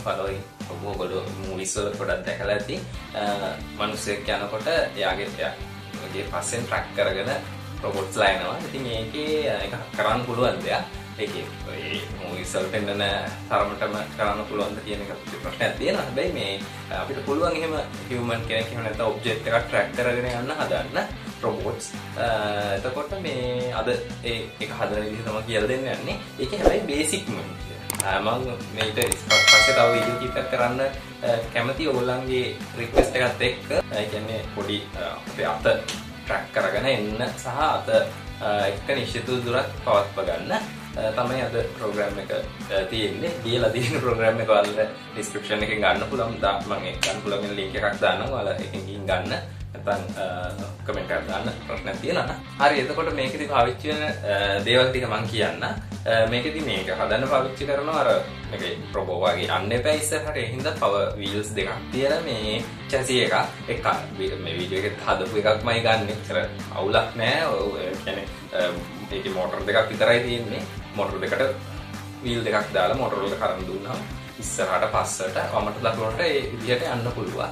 following ඔයගොල්ලෝ movies වල පොඩක් දැකලා ඇති මිනිස්සෙක් යනකොට එයාගේ පස්සෙන් track කරගෙන robots ලා එනවා. ඉතින් මේකේ එක කරන්න පුළුවන් දෙයක්. ඒකේ ඒ movies වල පෙන්නන තරමටම කරන්න පුළුවන්ද කියන එක ප්‍රශ්නයක් තියෙනවා. හැබැයි මේ අපිට පුළුවන් එහෙම human කෙනෙක් එහෙම නැත්නම් object එකක් track කරගෙන යන්න හදන්න robots. එතකොට මේ අද ඒක හදන විදිහ තමයි කියලා දෙන්න යන්නේ. ඒකේ හැබැයි basic මම මේක පස්සේ තව වීඩියෝ කීපයක් කරන්න කැමති ඕගොල්ලන්ගේ රික්වෙස්ට් එකත් එක්ක. ඒ කියන්නේ පොඩි අපේ අත ට්‍රැක් කරගෙන එන්න සහ අත එක නිශ්චිත දුරක් පවත්ව ගන්න තමයි අද ප්‍රෝග්‍රෑම් එක තියෙන්නේ. දීලා තියෙන ප්‍රෝග්‍රෑම් එක ඔයාලට ඩිස්ක්‍රිප්ෂන් එකෙන් ගන්න පුළුවන්. මම ඒක ගන්න පුළුවන් ලින්ක් එකක් දාන්නම්. ඔයාලා එකෙන් ගිහින් ගන්න. නැත්නම් කමෙන්ට් එකක් දාන්න ප්‍රශ්නයක් තියෙනවා නම්. හරි එතකොට මේකෙදි පාවිච්චි වෙන දේවල් ටික මම කියන්න. මේකෙදි මේක හදන්න පාවිච්චි කරනවා අර මේකේ රොබෝ වගේ යන්න එපා ඉස්සරහට. ඒ හින්දා power wheels දෙකක් තියලා මේ chassis එක මේ වීඩියෝ එකේ හදපු එකක්මයි ගන්න. ඒතර අවුලක් නෑ. ඒ කියන්නේ ඒකේ මෝටර දෙකක් විතරයි තියෙන්නේ. මෝටර දෙකට wheel දෙකක් දාලා මෝටර වලට කරන් දුන්නා ඉස්සරහට පස්සට වමට දකුණට ඒ විදිහට යන්න පුළුවන්.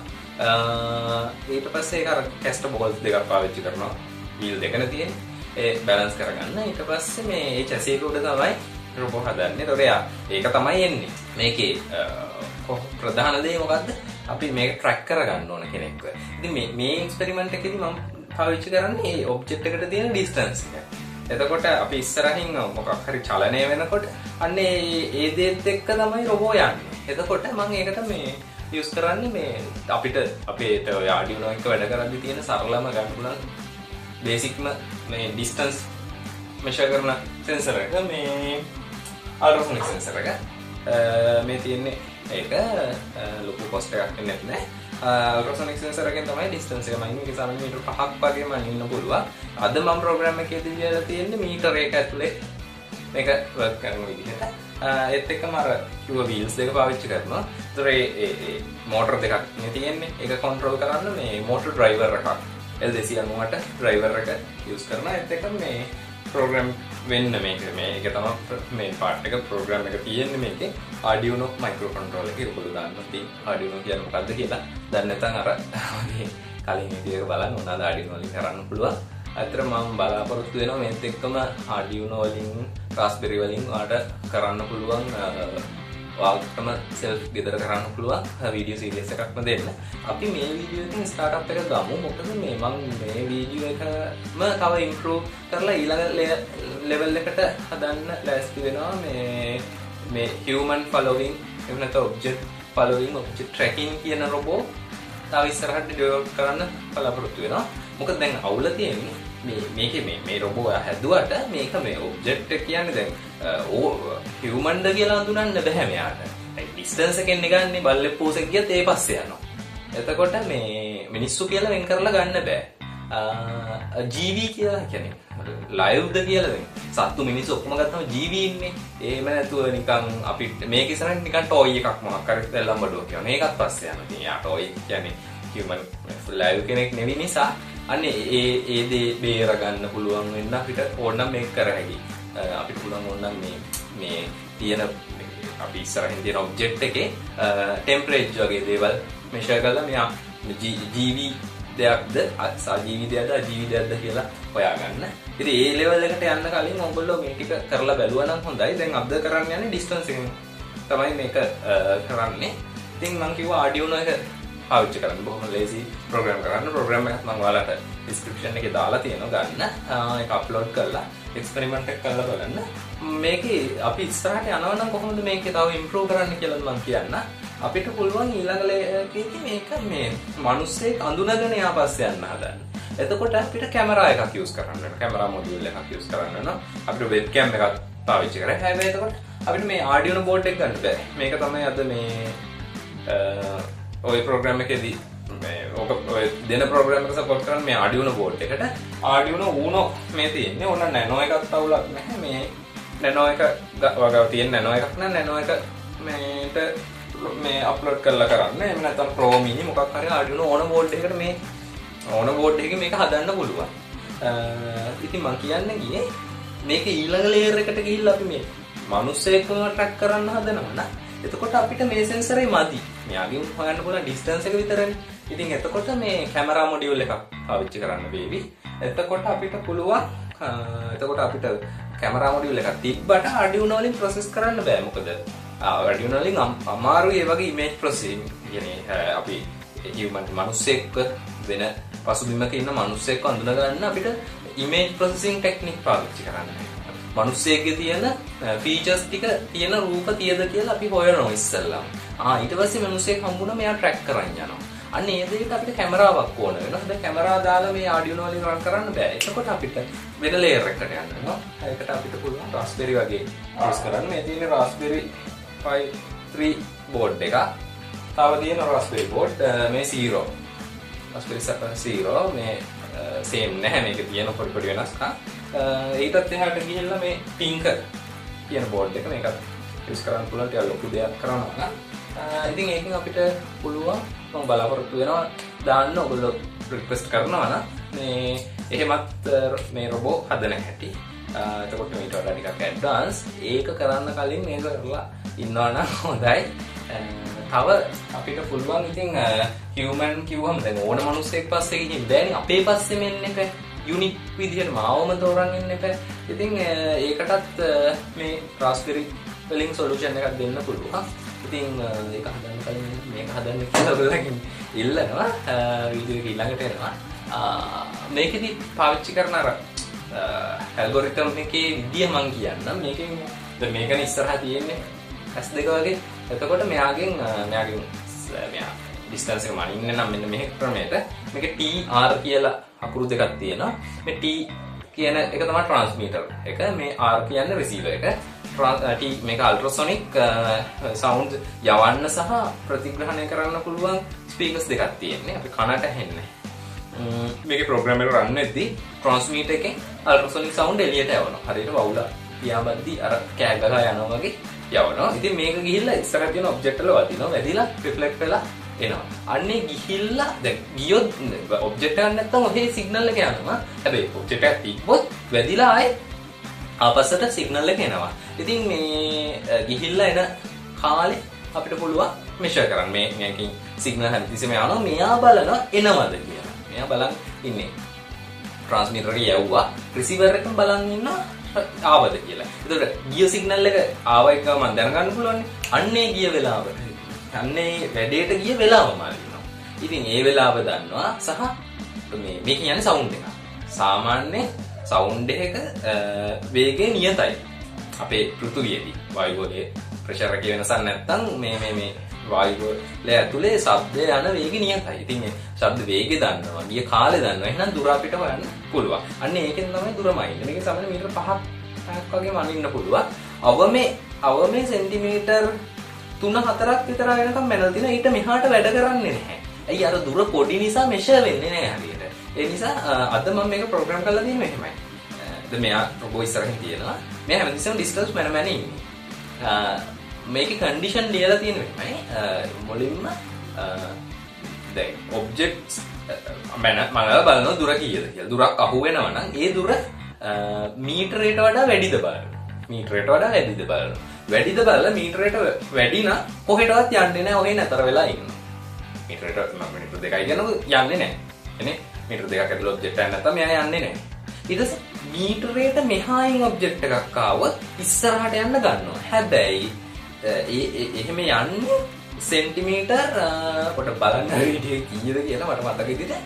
ඊට පස්සේ ඒක අර කැස්ටර් බෝල්ස් දෙකක් පාවිච්චි කරනවා wheel දෙකන තියෙන ඒ බැලන්ස් කරගන්න. ඊට පස්සේ මේ chassis එක උඩ තමයි රොබෝ හදන්නේ. ඒක තමයි එන්නේ. මේකේ ප්‍රධාන දේ මොකද්ද? අපි මේක ට්‍රැක් කරගන්න ඕන කෙනෙක්ව. ඉතින් මේ එක්ස්පෙරිමන්ට් එකේදී මම පාවිච්චි කරන්නේ මේ ඔබ්ජෙක්ට් එකට තියෙන ඩිස්ටන්ස් එක. එතකොට අපි ඉස්සරහින් මොකක් හරි චලනය වෙනකොට අන්න ඒ දේත් එක්ක තමයි රොබෝ යන්නේ. එතකොට මම ඒකට මේ යූස් කරන්නේ මේ අපිට අපේ ඔය Arduino එක වැඩ කරද්දී තියෙන සරලම ගන්න පුළුවන් බේසික්ම මේ ඩිස්ටන්ස් මෙෂර් කරන සෙන්සර් එක මේ අල්ට්‍රාසොනික් සෙන්සර් එක මේ තියෙන්නේ ඒක ලොකු කොස්ට් එකක් නෙත් නෑ. අල්ට්‍රාසොනික් සෙන්සර් එකෙන් තමයි ඩිස්ටන්ස් එක මයින් එක සාමාන්‍යයෙන් මීටර් 5ක් වගේ මනින්න පුළුවන්. අද මම ප්‍රෝග්‍රෑම් එකේදී ලියලා තියෙන්නේ මීටර් එක ඇතුලේ මේක වර්ක් කරන විදිහට. ඒත් එක්කම අර කිව්ව වීල්ස් දෙක පාවිච්චි කරනවා. ඒතර ඒ මෝටර දෙකක් නේ තියෙන්නේ. ඒක කන්ට්‍රෝල් කරන්න මේ මෝටර ඩ්‍රයිවර් එකක් L298 ඩ්‍රයිවර් එක යූස් කරනවා. ඒත් එක්කම මේ ප්‍රෝග්‍රෑම් වෙන්න මේක තමයි මේන් පාර්ට් එක ප්‍රෝග්‍රෑම් එක තියෙන්නේ මේකේ Arduino මයික්‍රෝකන්ට්‍රෝලර් එකේ උඩ දාන්න තියෙන්නේ. Arduino කියන්නේ මොකද්ද කියලා දන්නේ නැත්නම් අර වගේ කලින් වීඩියෝ එක බලන්න ඕනද Arduino වලින් කරන්න පුළුවන්. අතර මම බලාපොරොත්තු වෙනවා මේත් එක්කම Arduino වලින් Raspberry වලින් ඔයාලට කරන්න පුළුවන් ඔයාලටම self ගෙදර කරන්න පුළුවන් වීඩියෝ සීරීස් එකක්ම දෙන්න. අපි මේ වීඩියෝ එකෙන් ස්ටාර්ට් එක ගමු. මොකද මම මේ වීඩියෝ එකම තව ඉම්ප්‍රූව් කරලා ඊළඟ ලෙවල් එකට හදන්න ලෑස්ති වෙනවා. මේ human following එහෙම නැත්නම් object following object tracking කියන රොබෝ තව ඉස්සරහට ඩෙවලොප් කරන්න බලාපොරොත්තු වෙනවා. මොකද දැන් අවුල තියෙන්නේ මේකේ මේ රොබෝ හැදුවට මේක මේ ඔබ්ජෙක්ට් එක කියන්නේ දැන් හියුමන්ද කියලා හඳුනන්න බෑ මෙයාට. ඒ ඩිස්ටන්ස් එකෙන් ගන්නේ බල්ලෙක් පූසෙක් ගියත් ඒ පස්සේ යනවා. එතකොට මේ මිනිස්සු කියලා වෙන් කරලා ගන්න බෑ. ජීවි කියලා කියන්නේ ලයිව්ද කියලා දැන් සත්තු මිනිස්සු ඔක්කොම ගත්තම ජීවි ඉන්නේ. එහෙම නැතුව නිකන් අපි මේක ඉස්සරහින් නිකන් ටෝයි එකක් මොකක් හරි දැල්ලම් බඩුවක් කියනවා. ඒකත් පස්සේ යනවා. ඉතින් යා ටෝයි කියන්නේ human live කෙනෙක් නෙවෙයි නිසා අනේ ඒ දේ බේර ගන්න පුළුවන් වෙන්න අපිට ඕනනම් මේක කර හැකියි. අපිට පුළුවන් ඕනනම් මේ තියෙන අපි ඉස්සරහින් තියෙන ඔබ්ජෙක්ට් එකේ ටෙම්පරේචර් වගේ දේවල් මෙෂර් කරලා මෙයා ජීවි දෙයක්ද සජීවි දෙයක්ද අජීවි දෙයක්ද කියලා හොයාගන්න. ඉතින් ඒ ලෙවල් එකට යන්න කලින් ඔයගොල්ලෝ මේ ටික කරලා බැලුවා නම් හොඳයි. දැන් අද කරන්න යන්නේ ඩිස්ටන්ස් එකෙන් තමයි මේක කරන්නේ. ඉතින් මම කිව්වා Arduino එක පාවිච්චි කරන්න බොහොම ලේසි ප්‍රෝග්‍රෑම් කරන්න. ප්‍රෝග්‍රෑම් එකක් මම ඔයාලට ඩිස්ක්‍රිප්ෂන් එකේ දාලා තියෙනවා ගන්න. ඒක අප්ලෝඩ් කරලා එක්ස්පෙරිමන්ට් එක කරලා බලන්න. මේකේ අපි ඉස්සරහට යනවා නම් කොහොමද මේකේ තව ඉම්ප්‍රූව් කරන්න කියලා මම කියන්න. අපිට පුළුවන් ඊළඟ ලේකේදී මේක මේ මිනිස්සෙක් අඳුනගෙන යා පස්සේ යන්න හදන්න. එතකොට අපිට කැමරා එකක් යූස් කරන්න වෙනවා. කැමරා මොඩියුල් එකක් යූස් කරන්න වෙනවා. අපිට වෙබ්කෑම් එකක් පාවිච්චි කරලා හැබැයි එතකොට අපිට මේ Arduino board එක ගන්න බෑ. මේක තමයි අද මේ ඔය ප්‍රෝග්‍රෑම් එකේදී මේ ඔය දෙන ප්‍රෝග්‍රෑම් එක සපෝට් කරන මේ Arduino board එකට Arduino Uno මේ තියෙන්නේ. ඕන Nano එකක් අවුලක් නැහැ. මේ Nano එක වගාව තියෙන Nano එකක් නම් Nano එක මේට මේ අප්ලෝඩ් කරලා කරන්න. එහෙම නැත්නම් Pro Mini මොකක් හරි Arduino ඕන board එකකට මේ ඕන board එකකින් මේක හදන්න පුළුවන්. ඉතින් මම කියන්නේ ගියේ මේක ඊළඟ ලේයර් එකට ගිහිල්ලා අපි මේ මිනිස්සෙක්ව ට්‍රැක් කරන්න හදනවා නම් එතකොට අපිට මේ sensor එක මදි. මෙයාගෙන් හොයන්න පුළුවන් distance එක විතරනේ. ඉතින් එතකොට මේ camera module එකක් පාවිච්චි කරන්න වේවි. එතකොට අපිට පුළුවන් camera module එකක් තිබ්බට Arduino වලින් process කරන්න බෑ. මොකද Arduino වලින් අමාරුයි ඒ වගේ image processing. කියන්නේ අපි human මිනිස්සෙක්ව වෙන පසුබිමක ඉන්න මිනිස්සෙක්ව අඳුන ගන්න අපිට image processing technique පාවිච්චි කරන්න. මිනිස්සෙක්ගේ තියෙන features ටික තියෙන රූප තියද කියලා අපි හොයනවා ඉස්සෙල්ලා. ඊට පස්සේ මිනිස්සෙක් හම්බුනම එයා track කරන් යනවා. අන්න ඒ දෙයට අපිට කැමරාවක් ඕන වෙනවා. හැබැයි කැමරාව දාලා මේ Arduino වලින් run කරන්න බෑ. එතකොට අපිට වෙන layer එකකට යන්න වෙනවා. ඒකට අපිට පුළුවන් Raspberry වගේ use කරන්න. මේ තියෙන Raspberry Pi 3 board එක. තව තියෙන Raspberry board මේ 0. Raspberry 0 මේ same නැහැ. මේක තියෙන පොඩි වෙනස්කම්. ඊටත් එහාට ගිහිල්ලා මේ Tinker කියන board එක මේකත් use කරන්න පුළුවන්. ටිකක් ලොකු දෙයක් කරනවා. ඉතින් ඒකෙන් අපිට පුළුවන් මම බලාපොරොත්තු වෙනවා දාන්න ඔයගොල්ලෝ රික්වෙස්ට් කරනවා නම් මේ එහෙමත් මේ රොබෝ හදන හැටි. එතකොට මේට වඩා ටිකක් ඇඩ්වාන්ස්. ඒක කරන්න කලින් මේක කරලා ඉන්නවා නම් හොඳයි. තව අපිට පුළුවන් ඉතින් human කිව්වම දැන් ඕන මිනිස්සෙක් පස්සේ ගිහින් බෑනේ අපේ පස්සේ මෙන්න එක යුනික් විදිහට මාවම තෝරන් ඉන්න එපා. ඉතින් ඒකටත් මේ Raspberry වලින් solution එකක් දෙන්න පුළුවන්. ඉතින් ඒක හදන්න කලින් මේක හදන්න කියලා ඔයගොල්ලන්ගෙන් ඉල්ලනවා. වීඩියෝ එක ඊළඟට එනවා. මේකෙදි පාවිච්චි කරන අර ඇල්ගොරිතම් එකේ විදිය මම කියන්නම්. මේකෙන් දැන් මේකනේ ඉස්සරහා තියෙන්නේ S2 වගේ. එතකොට මෙයා distance එක මනින්න නම් මෙන්න මේ ක්‍රමයට මේක TR කියලා අකුරු දෙකක් තියෙනවා. මේ T කියන එක තමයි transmitter එක. මේ R කියන්නේ receiver එක. මේක අල්ට්‍රාසොනික් සවුන්ඩ් යවන්න සහ ප්‍රතිග්‍රහණය කරන්න පුළුවන් ස්පීකර්ස් දෙකක් තියෙන්නේ. අපි කනට ඇහෙන්නේ. මේකේ ප්‍රෝග්‍රෑම් එක රන් වෙද්දී ට්‍රාන්ස්මීටර් එකෙන් අල්ට්‍රාසොනික් සවුන්ඩ් එළියට යවනවා. හරියට වවුල පියාඹද්දී අර කෑ ගහලා යනවා වගේ යවනවා. ඉතින් මේක ගිහිල්ලා ඉස්සරහ තියෙන ඔබ්ජෙක්ට් වල වදිනවා. වැදිලා රිෆ්ලෙක්ට් වෙලා එනවා. අන්නේ ගිහිල්ලා දැන් ගියොත් ඔබ්ජෙක්ට් එකක් නැත්තම් ඔහේ සිග්නල් එක යනවා. හැබැයි ඔබ්ජෙක්ට් එක තිබ්බොත් වැදිලා ආයේ ආපස්සට සිග්නල් එක එනවා. ඉතින් මේ ගිහිල්ලා එන කාලේ අපිට පුළුවන් මෙෂර් කරන්න. මේකෙන් සිග්නල් හැමතිස්සෙම යනවා. මෙයා බලනවා එනවද කියලා. මෙයා බලන් ඉන්නේ. ට්‍රාන්ස්මිටර් එක යවුවා. රිසීවර් එකෙන් බලන් ඉන්නවා ආවද කියලා. ඒතකොට ගිය සිග්නල් එක ආව එක මම දැනගන්න පුළුවන්. අන්නේ ගිය වෙලාව. අන්නේ වැඩේට ගිය වෙලාව මාරිනවා. ඉතින් ඒ වෙලාව දන්නවා සහ මේක කියන්නේ සවුන්ඩ් එක. සාමාන්‍ය සවුන්ඩ් එක වේගය නියතයි. අපේ පෘථුවියේදී වායුවලේ ප්‍රෙෂර් එකේ වෙනසක් නැත්නම් මේ වායුවල ඇතුලේ ශබ්දය යන වේගය නියතයි. ඉතින් මේ ශබ්ද වේගය දන්නවා, ගිය කාලය දන්නවා. එහෙනම් දුර අපිට හොයන්න පුළුවන්. අන්න ඒකෙන් තමයි දුරමයි. මේක සමහර මීටර 5ක් වගේ මනින්න පුළුවන්. අවමේ සෙන්ටිමීටර් 3-4ක් විතර වෙනකම් මැනලා දින ඊට මෙහාට වැඩ කරන්නේ නැහැ. ඇයි අර දුර පොඩි නිසා මෙෂර් වෙන්නේ නැහැ හරියට. ඒ නිසා අද මම මේක ප්‍රෝග්‍රෑම් කරලා තියෙන්නේ මෙහෙමයි. දැන් මෙයා රොබෝ ඉස්සරහින් තියෙනවා. මෙයා හැමතිස්සෙම ඩිස්ටන්ස් මැන ඉන්නේ. මේකේ කන්ඩිෂන් ලියලා තියෙන්නේ මෙහෙමයි. මුලින්ම දැන් ඔබ්ජෙක්ට්ස් මම බලනවා දුර කීයද කියලා. දුරක් අහු වෙනවා නම් ඒ දුර මීටරයට වඩා වැඩිද බලන්න. මීටරයට වඩා වැඩිද බලන්න. වැඩිද බලලා මීටරයට වැඩි නම් කොහෙටවත් යන්නේ නැහැ. ඔහේ නතර වෙලා ඉන්නවා. මීටරයට මීටර 2යි කියනකොට යන්නේ නැහැ. එනේ මීටර 2ක් ඇතුළේ ඔබ්ජෙක්ට් එකක් නැත්තම් මෙයා යන්නේ නැහැ. ඊට පස්සේ මීටරයට මෙහායින් ඔබ්ජෙක්ට් එකක් ආවොත් ඉස්සරහට යන්න ගන්නවා. හැබැයි එහෙම යන්නේ සෙන්ටිමීටර් කොට බලන්න වීඩියෝ කීයද කියලා මට මතක විදිහට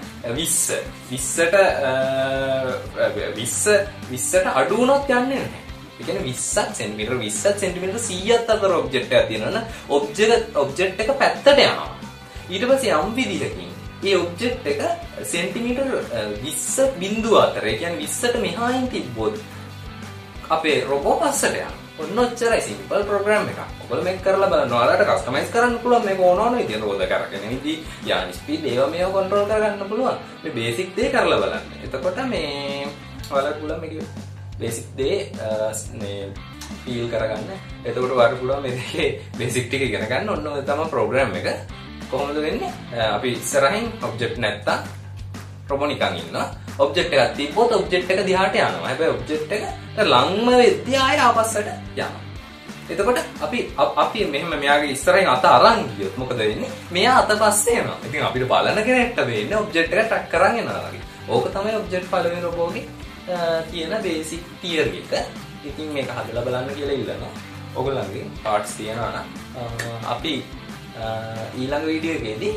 20ට අඩු වුණොත් යන්නේ නැහැ. ඒ කියන්නේ 20ක් සෙන්ටිමීටර් 20ක් සෙන්ටිමීටර් 100ක් අතර ඔබ්ජෙක්ට් එකක් තියෙනවනේ ඔබ්ජෙක්ට් එක පැත්තට යනවා. ඊට පස්සේ යම් විදිහකින් ඒ ඔබ්ජෙක්ට් එක සෙන්ටිමීටර් 20 බිංදුව අතර ඒ කියන්නේ 20ට මෙහායින් තිබ්බොත් අපේ රොබෝ පස්සට යනවා. ඔන්න ඔච්චරයි සිම්පල් ප්‍රෝග්‍රෑම් එකක්. ඔයගොල්ලෝ මේක කරලා බලන්න. ඔයාලට කස්ටමයිස් කරන්න පුළුවන් මේක ඕන විදිහට රෝද කරගෙන ඉදි යානි ස්පීඩ් ඒවා මේව කන්ට්‍රෝල් කරගන්න පුළුවන්. මේ බේසික් දේ කරලා බලන්න. එතකොට මේ ඔයාලට පුළුවන් මේක බේසික් දේ මේ ෆීල් කරගන්න. එතකොට ඔයාලට පුළුවන් මේ දෙකේ බේසික් ටික ඉගෙන ගන්න. ඔන්න ඔය තමයි ප්‍රෝග්‍රෑම් එක. කොහොමද වෙන්නේ? අපි ඉස්සරහින් ඔබ්ජෙක්ට් නැත්තම් රොබෝ නිකන් ඉන්නවා. ඔබ්ජෙක්ට් එකක් තිබ්බොත් ඔබ්ජෙක්ට් එක දිහාට යනවා. හැබැයි ඔබ්ජෙක්ට් එක ළඟම වෙද්දී ආයෙ ආපස්සට යනවා. එතකොට අපි මෙහෙම මෙයාගේ ඉස්සරහින් අත අරන් ගියොත් මොකද වෙන්නේ? මෙයා අත පස්සේ යනවා. ඉතින් අපිට බලන කෙනෙක්ට වෙන්නේ ඔබ්ජෙක්ට් එක ට්‍රැක් කරන් යනවා වගේ. ඕක තමයි ඔබ්ජෙක්ට් ෆලෝවින් රොබෝගේ තියෙන බේසික් තියරි එක. ඉතින් මේක හදලා බලන්න කියලා ඉල්ලනවා. ඔයගොල්ලන්ගේ පාර්ට්ස් තියනවා නම් අපි ඊළඟ වීඩියෝ එකේදී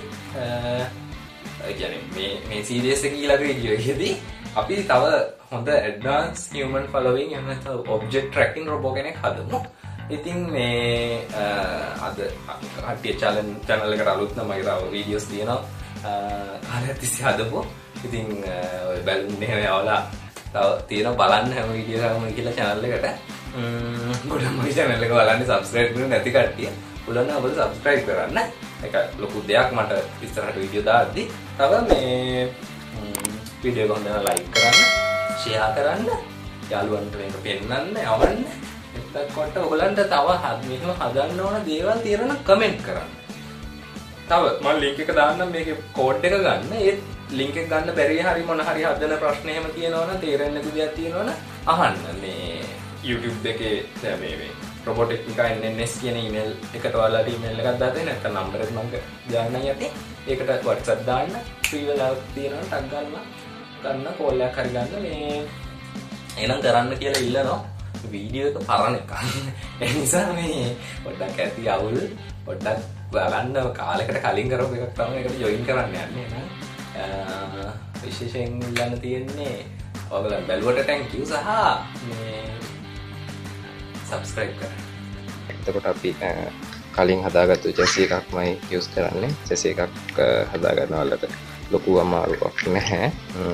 මේ සීරීස් එකේ ඊළඟ වීඩියෝ එකේදී අපි තව හොඳ ඇඩ්වාන්ස් හියුමන් ෆලෝවින් එහෙම නැත්නම් ඔබ්ජෙක්ට් ට්‍රැකින් රොබෝ කෙනෙක් හදමු. ඉතින් මේ අද කට්ටිය channel එකට අලුත් නම් මගේ තව වීඩියෝස් තියෙනවා. කාලයක් තිස්සේ හදපු. ඉතින් ඔය බැලුම් එහෙම යවලා තව තියෙනවා බලන්න හැම වීඩියෝ එකක්ම කියලා channel එකට. ගොඩක් මගේ channel එක බලන්න subscribe කරන්න නැති කට්ටිය. උලන්න ඔබට subscribe කරන්න. ඒක ලොකු දෙයක් මට ඉස්සරහට වීඩියෝ දාද්දි. තව මේ වීඩියෝ එක හොඳට like කරන්න, share කරන්න, යාළුවන්ට මේක පෙන්නන්න, යවන්න. එතකොට ඔයගලන්ට තව මෙහෙම හදන්න ඕන දේවල් තියෙනවා කමෙන්ට් කරන්න. තව මම link එක දාන්නම් මේකේ කෝඩ් එක ගන්න. ඒ link එක ගන්න බැරි හරි මොන හරි හදන ප්‍රශ්න එහෙම තියෙනවනම් තේරෙන්නේ නැති දෙයක් තියෙනවනම් අහන්න. මේ YouTube එකේ මේ Roboteknika NNS කියන email එකට ඔයාලට email එකක් දාන්න නැත්නම් number එක මම දාන්න යටි. ඒකට WhatsApp දාන්න. free වෙලා තියෙනවා ටග් ගන්න call එකක් හරි ගන්න මේ එහෙනම් කරන්න කියලා ඉල්ලනවා. වීඩියෝ එක පරණ එකක්. ඒ නිසා මේ පොඩ්ඩක් ඇති අවුල් පොඩ්ඩක් බලන්න කාලයකට කලින් කරපු එකක් තමයි ඒකට ජොයින් කරන්න යන්නේ නේද? විශේෂයෙන් ඉල්ලන්න තියෙන්නේ ඔයගොල්ලන් බැලුවට thank you සහ මේ subscribe කරන්න. එතකොට අපි කලින් හදාගත්තු chassis එකක්මයි use කරන්නේ. chassis එකක් හදා ගන්නවලට ලොකු අමාරුවක් නැහැ.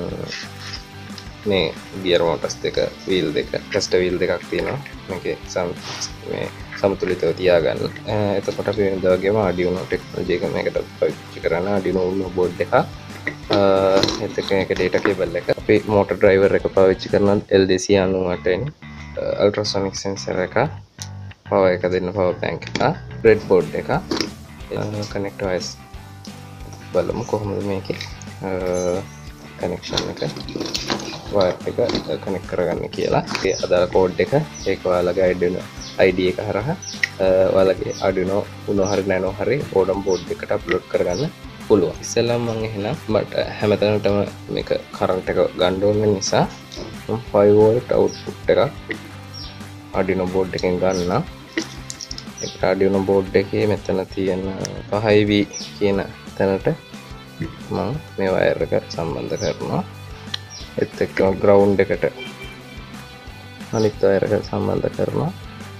මේ ගියර් මෝටර්ස් දෙක වීල් දෙක ටෙස්ටර් වීල් දෙකක් තියෙනවා මේකේ මේ සමතුලිතව තියාගන්න. එතකොට අපි වෙනදා වගේම Arduino ටෙක්නොලොජි එක මේකට පාවිච්චි කරන Arduino Uno බෝඩ් එකක්. එතකොට මේක data cable එක. අපි motor driver එක පාවිච්චි කරන L298 වෙනි ultrasonic sensor එක, power එක දෙන්න power bank එක, breadboard එක, connect wires බලමු කොහොමද මේකේ connection එක wire එක connect කරගන්න කියලා. ඒ අදාළ code එක ඒක ඔයාලගේ Arduino ID එක හරහා ඔයාලගේ Arduino Uno හරි Nano හරි modem board එකට upload කරගන්න පුළුවන්. ඉස්සෙල්ලාම මම එහෙනම් මට හැමතැනටම මේක current එක ගන්න ඕන නිසා 5 volt output එකක් Arduino board එකෙන් ගන්න. ඒකට Arduino board එකේ මෙතන තියෙන 5V කියන තැනට මම මේ වයර් එක සම්බන්ධ කරනවා. ඒත් එක්කම ground එකට අනිත් වයර් එක සම්බන්ධ කරනවා.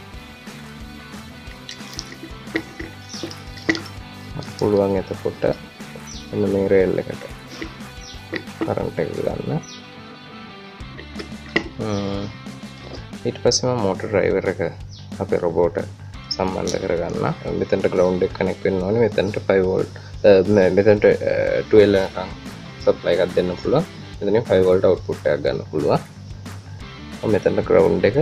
පුළුවන් එතකොට එන්න මේ රේල් එකට කරන්ට් එක ගන්න. ඊට පස්සේ මම motor driver එක අපේ robot සම්බන්ධ කරගන්න. මෙතනට ground එක connect වෙන්න ඕනේ. මෙතනට 5 volt මෙතනට 12 එකක් supply එකක් දෙන්න පුළුවන්. මෙතනින් 5 volt output එකක් ගන්න පුළුවන්. මෙතනට ground එක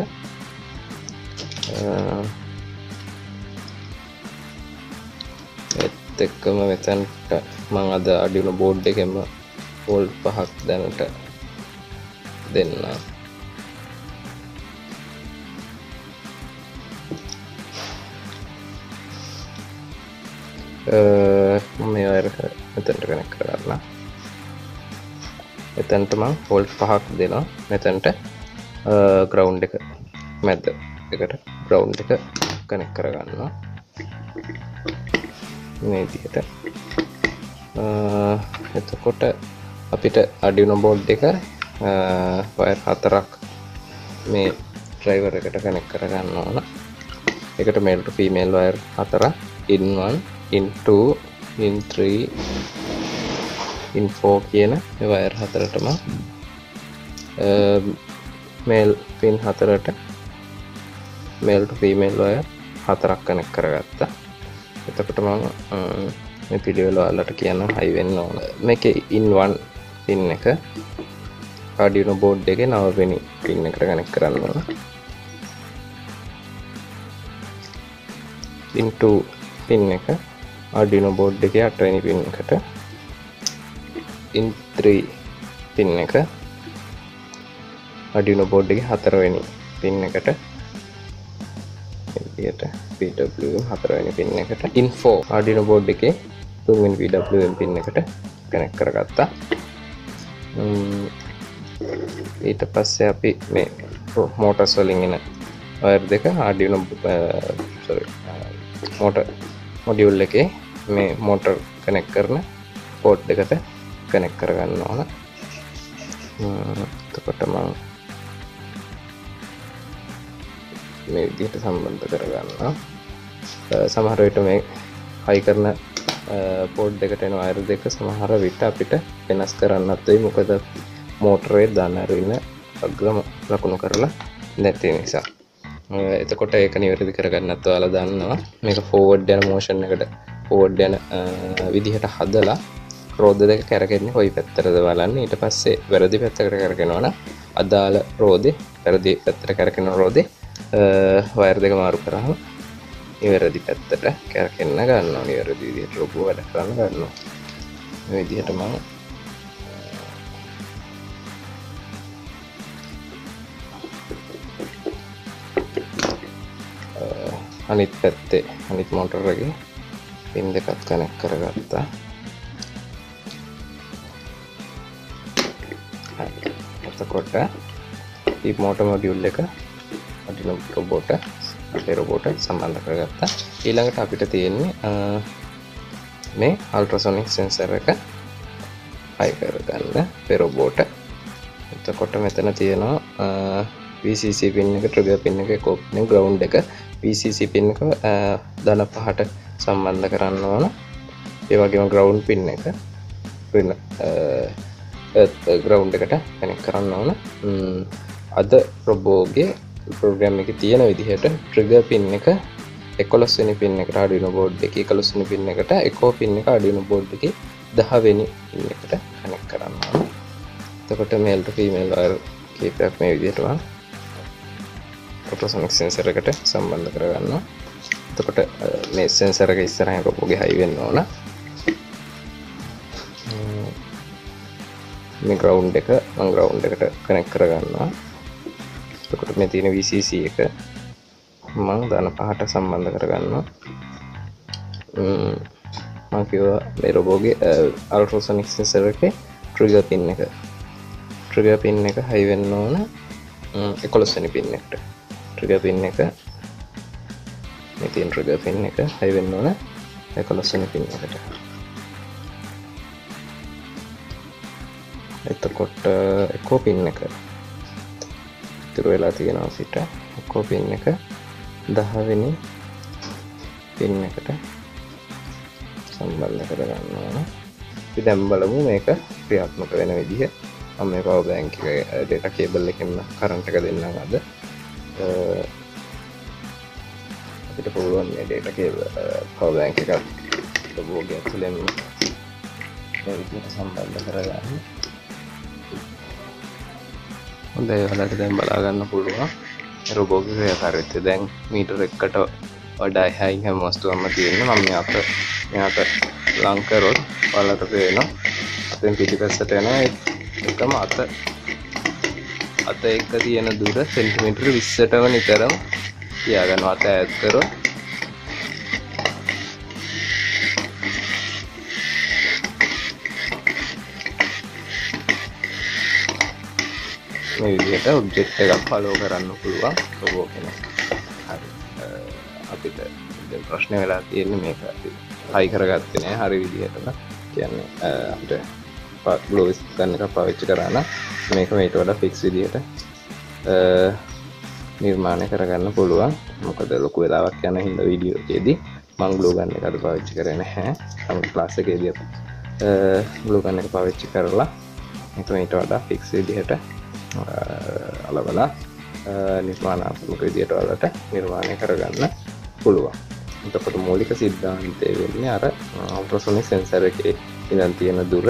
ඒත් එක්කම මෙතනට මම අද Arduino board එකෙම volt 5ක් දැනට දෙන්න. මේ වයර් එක මෙතනට කනෙක්ට් කරගන්න. මෙතනට මම වෝල්ට් 5ක් දෙනවා. මෙතනට ග්‍රවුන්ඩ් එක මැද එකට ග්‍රවුන්ඩ් එක කනෙක්ට් කරගන්නවා. මේ විදිහට. එතකොට අපිට Arduino board එක වයර් 4ක් මේ driver එකට කනෙක්ට් කරගන්න ඕන. ඒකට male to female wire 4ක් in 1 in 2 in 3 in 4 කියන මේ වයර් හතරටම මේල් පින් හතරට මේල් to female wire හතරක් කනෙක්ට් කරගත්තා. එතකොට මම මේ පිළිවෙල ඔයාලට කියන්න හයි වෙන්න ඕන. මේකේ in 1 පින් එක Arduino board එකේ 9 වෙනි පින් එකට කනෙක්ට් කරන්න ඕන. in 2 පින් එක Arduino board එකේ 8 වෙනි පින් එකට, in 3 පින් එක Arduino board එකේ 4 වෙනි පින් එකට විදියට PWM හතරවෙනි පින් එකට info Arduino board එකේ තුන්වෙනි PWM පින් එකට කනෙක්ට් කරගත්තා. ඊට පස්සේ අපි මේ motors වලින් එන wire දෙක Arduino motor module එකේ මේ motor කනෙක්ට් කරන port දෙකට කනෙක්ට් කරගන්න ඕන. එතකොට මම මේ විදිහට සම්බන්ධ කරගන්නවා. සමහර විට මේ හයි කරන පෝඩ් දෙකට එන වයර් දෙක සමහර විට අපිට වෙනස් කරන්නත් වෙයි. මොකද මෝටරේ දාන්න අරින්න අග්‍රම ලකුණු කරලා නැති නිසා. එතකොට ඒක නිවැරදි කරගන්නත් ඔයාලා දන්නවා. මේක ෆෝවර්ඩ් යන මෝෂන් එකට ෆෝවර්ඩ් යන විදිහට හදලා රෝද දෙක කැරකෙන්නේ කොයි පැත්තටද බලන්න. ඊට පස්සේ වැරදි පැත්තකට කරගෙනවා නම් අදාළ රෝදේ වැරදි පැත්තට කරගෙන රෝදේ වයර් දෙක මාරු කරාම නිවැරදි පැත්තට කැරකෙන්න ගන්නවා. නිවැරදි විදිහට රෝබෝ වැඩ කරන්න ගන්නවා. මේ විදිහට මම අනිත් පැත්තේ අනිත් මොටර් එකේ පින් දෙකක් කනෙක්ට් කරගත්තා. එතකොට මේ මෝටර් මොඩියුල් එක Arduino robot අපේ robot සම්බන්ධ කරගත්තා. ඊළඟට අපිට තියෙන්නේ මේ ultrasonic sensor එක හයි කරගන්න අපේ robot. එතකොට මෙතන තියෙනවා VCC pin එක, trigger pin එක, echo pin, ground එක. VCC pin එක ධන පහට සම්බන්ධ කරන්න ඕන. ඒ වගේම ground pin එක ground එකට කනෙක්ට් කරන්න ඕන. අද robotගේ program එකේ තියෙන විදිහට trigger pin එක 11 වෙනි pin එකට Arduino board එකේ 11 වෙනි pin එකට echo pin එක Arduino board එකේ 10 වෙනි pin එකට කනෙක්ට් කරන්න ඕන. එතකොට male to female wire කීපයක් මේ විදිහට ultrasonic sensor එකට සම්බන්ධ කරගන්නවා. එතකොට මේ sensor එක ඉස්සරහින් robotගේ high වෙන්න ඕන. මේ ground එක මම ground එකට කනෙක්ට් කරගන්නවා. එතකොට මේ තියෙන VCC එක මම ධන පහට සම්බන්ධ කරගන්නවා. මම කිව්වා මේ robotගේ ultrasonic sensor එකේ trigger pin එක high වෙන්න ඕන 11 වෙනි pin එකට. trigger pin එක මේ තියෙන trigger pin එක high වෙන්න ඕන 11 වෙනි pin එකට. එතකොට echo pin එක ඉතුරු වෙලා තියෙනවා අපිට. echo pin එක 10 වෙනි pin එකට සම්බන්ධ කරගන්න ඕන. අපි දැන් බලමු මේක ක්‍රියාත්මක වෙන විදිහ. මම මේ power bank එකේ data cable එකෙන් current එක දෙන්නම් අද. අපිට පුළුවන් මේ data cable power bank එක robotගේ ඇතුළෙන් මේ විදිහට සම්බන්ධ කරගන්න. හොඳයි, ඔයාලට දැන් බලා ගන්න පුළුවන් robotගේ ක්‍රියාකාරීත්වය. දැන් මීටර 1කට වඩා එහායින් හැම වස්තුවක්ම තියෙනවා. මම මෙයාට ලං කරොත් ඔයාලට පේනවා අපෙන් පිටිපස්සට යන එකම අත එක්ක තියෙන දුර සෙන්ටිමීටර 20ටම නිතරම තියාගන්නවා. අත ඈත් කරොත් මේ විදිහට ඔබ්ජෙක්ට් එකක් ෆලෝ කරන්න පුළුවන් robot කෙනෙක්. හරි. අපිට දැන් ප්‍රශ්නේ වෙලා තියෙන්නේ මේක අපි හයි කරගත්තේ නෑ හරි විදිහටම. කියන්නේ අපිට glue gun එකක් පාවිච්චි කරා නම් මේක මේට වඩා ෆික්ස් විදිහට නිර්මාණය කරගන්න පුළුවන්. මොකද ලොකු වෙලාවක් යන හින්දා වීඩියෝ එකේදී මම glue gun එක අද පාවිච්චි කරේ නැහැ. මම ක්ලාස් එකේදී glue gun එක පාවිච්චි කරලා මේක මේට වඩා ෆික්ස් විදිහට අලවලා නිර්මාණාත්මක විදිහට වලට නිර්මාණය කරගන්න පුළුවන්. එතකොට මූලික සිද්ධාන්තය වෙන්නේ අර ultrasonic sensor එකේ ඉඳන් තියෙන දුර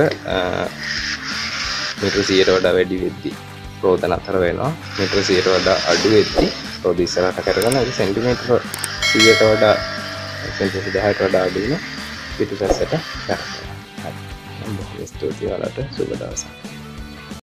මීටර 100ට වඩා වැඩි වෙද්දී රෝද නතර වෙනවා. මීටර 100ට වඩා අඩු වෙද්දී රෝද ඉස්සරහට කරගෙන ඒක සෙන්ටිමීටර 100ට වඩා සෙන්ටිමීටර 10ට වඩා අඩු වෙන පිටිපස්සට කරනවා. හරි. මම බොහොම ස්තුතියි ඔයාලට. සුබ දවසක්.